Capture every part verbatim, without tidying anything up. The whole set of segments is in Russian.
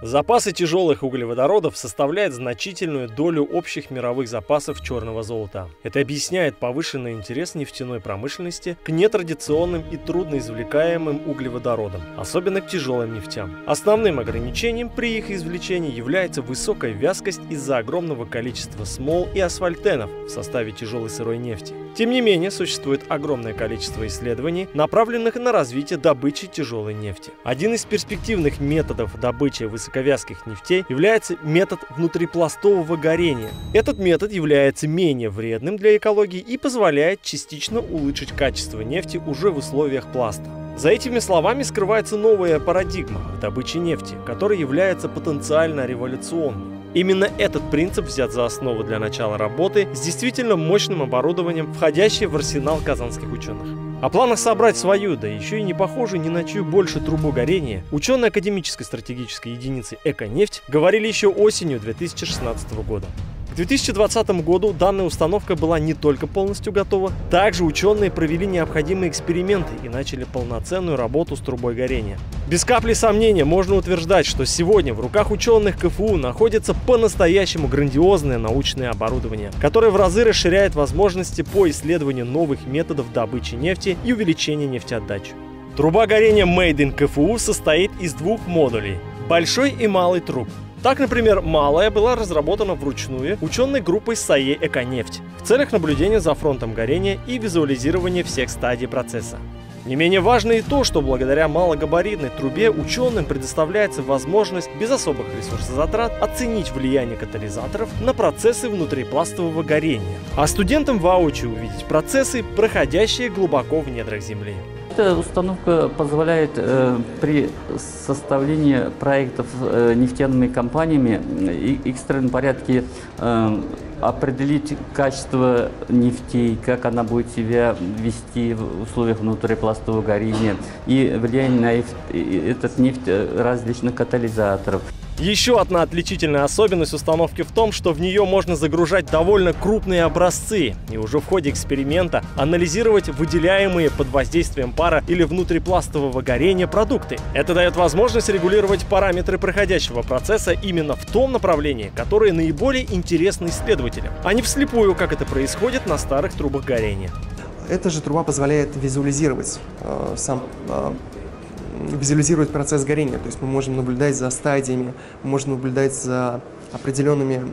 Запасы тяжелых углеводородов составляют значительную долю общих мировых запасов черного золота. Это объясняет повышенный интерес нефтяной промышленности к нетрадиционным и трудноизвлекаемым углеводородам, особенно к тяжелым нефтям. Основным ограничением при их извлечении является высокая вязкость из-за огромного количества смол и асфальтенов в составе тяжелой сырой нефти. Тем не менее, существует огромное количество исследований, направленных на развитие добычи тяжелой нефти. Один из перспективных методов добычи высоковязких нефтей является метод внутрипластового горения. Этот метод является менее вредным для экологии и позволяет частично улучшить качество нефти уже в условиях пласта. За этими словами скрывается новая парадигма в добыче нефти, которая является потенциально революционной. Именно этот принцип взят за основу для начала работы с действительно мощным оборудованием, входящее в арсенал казанских ученых. О планах собрать свою, да еще и не похожую ни на чью больше трубу горения, ученые академической стратегической единицы «Эконефть» говорили еще осенью две тысячи шестнадцатого года. К две тысячи двадцатому году данная установка была не только полностью готова, также ученые провели необходимые эксперименты и начали полноценную работу с трубой горения. Без капли сомнения можно утверждать, что сегодня в руках ученых КФУ находится по-настоящему грандиозное научное оборудование, которое в разы расширяет возможности по исследованию новых методов добычи нефти и увеличения нефтеотдачи. Труба горения Made in КФУ состоит из двух модулей – большой и малый труб. Так, например, малая была разработана вручную ученой группой САЕ «Эконефть» в целях наблюдения за фронтом горения и визуализирования всех стадий процесса. Не менее важно и то, что благодаря малогабаритной трубе ученым предоставляется возможность без особых ресурсозатрат оценить влияние катализаторов на процессы внутрипластового горения, а студентам воочию увидеть процессы, проходящие глубоко в недрах Земли. Эта установка позволяет э, при составлении проектов э, нефтяными компаниями и экстренном порядке э, определить качество нефтей, как она будет себя вести в условиях внутрипластового горения и влияние на этот нефть различных катализаторов. Еще одна отличительная особенность установки в том, что в нее можно загружать довольно крупные образцы и уже в ходе эксперимента анализировать выделяемые под воздействием пара или внутрипластового горения продукты. Это дает возможность регулировать параметры проходящего процесса именно в том направлении, которое наиболее интересно исследователям, а не вслепую, как это происходит на старых трубах горения. Эта же труба позволяет визуализировать э, сам э, визуализировать процесс горения, то есть мы можем наблюдать за стадиями, мы можем наблюдать за определенными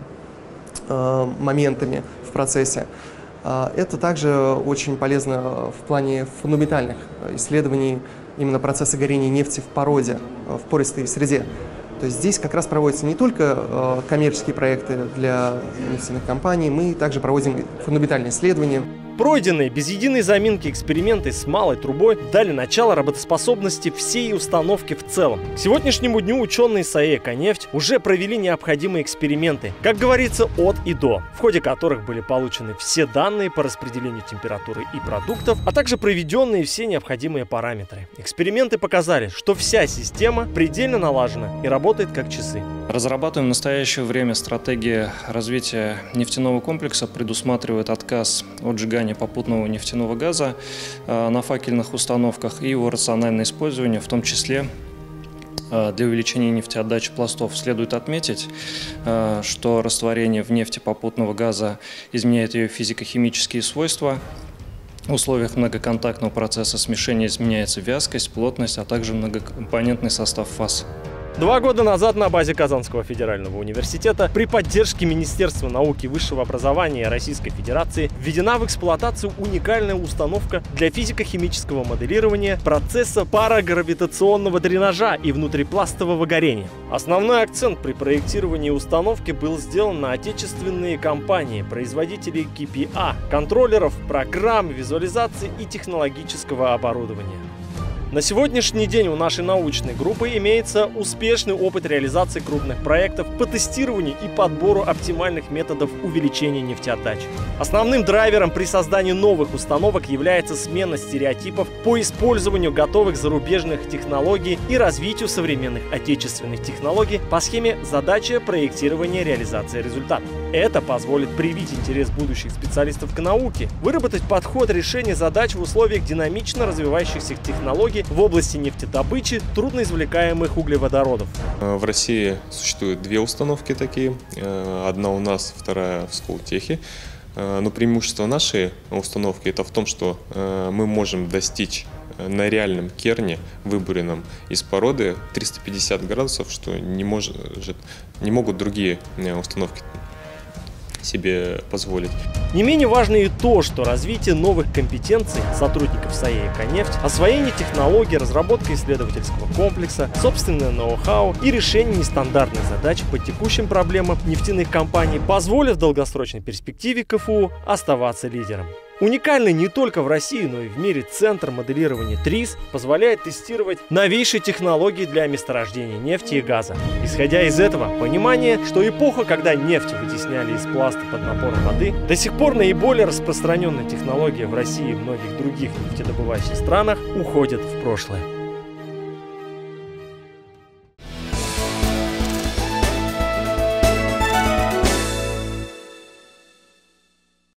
э, моментами в процессе. Э, это также очень полезно в плане фундаментальных исследований именно процесса горения нефти в породе, в пористой среде. То есть здесь как раз проводятся не только э, коммерческие проекты для нефтяных компаний, мы также проводим фундаментальные исследования. Пройденные без единой заминки эксперименты с малой трубой дали начало работоспособности всей установки в целом. К сегодняшнему дню ученые САЕ «Эконефть» уже провели необходимые эксперименты, как говорится, от и до, в ходе которых были получены все данные по распределению температуры и продуктов, а также проведенные все необходимые параметры. Эксперименты показали, что вся система предельно налажена и работает как часы. Разрабатываем в настоящее время стратегии развития нефтяного комплекса, предусматривает отказ от сжигания попутного нефтяного газа э, на факельных установках и его рациональное использование, в том числе э, для увеличения нефтеотдачи пластов. Следует отметить, э, что растворение в нефти попутного газа изменяет ее физико-химические свойства. В условиях многоконтактного процесса смешения изменяется вязкость, плотность, а также многокомпонентный состав фаз. Два года назад на базе Казанского федерального университета при поддержке Министерства науки и высшего образования Российской Федерации введена в эксплуатацию уникальная установка для физико-химического моделирования процесса парагравитационного дренажа и внутрипластового горения. Основной акцент при проектировании установки был сделан на отечественные компании, производители ка пи эй, контроллеров, программ, визуализации и технологического оборудования. На сегодняшний день у нашей научной группы имеется успешный опыт реализации крупных проектов по тестированию и подбору оптимальных методов увеличения нефтеотдачи. Основным драйвером при создании новых установок является смена стереотипов по использованию готовых зарубежных технологий и развитию современных отечественных технологий по схеме задача, проектирования, реализация результата. Это позволит привить интерес будущих специалистов к науке, выработать подход решения задач в условиях динамично развивающихся технологий в области нефтедобычи трудноизвлекаемых углеводородов. В России существует две установки такие. Одна у нас, вторая в Сколтехе. Но преимущество нашей установки это в том, что мы можем достичь на реальном керне, выбуренном из породы, триста пятьдесят градусов, что не, может, не могут другие установки себе позволить. Не менее важно и то, что развитие новых компетенций сотрудников САЕ «Эконефть», освоение технологий, разработка исследовательского комплекса, собственное ноу-хау и решение нестандартных задач по текущим проблемам нефтяных компаний позволят в долгосрочной перспективе КФУ оставаться лидером. Уникальный не только в России, но и в мире центр моделирования ТРИС позволяет тестировать новейшие технологии для месторождения нефти и газа. Исходя из этого, понимание, что эпоха, когда нефть вытесняли из пласта под напором воды, до сих пор наиболее распространенная технология в России и многих других нефтедобывающих странах, уходит в прошлое.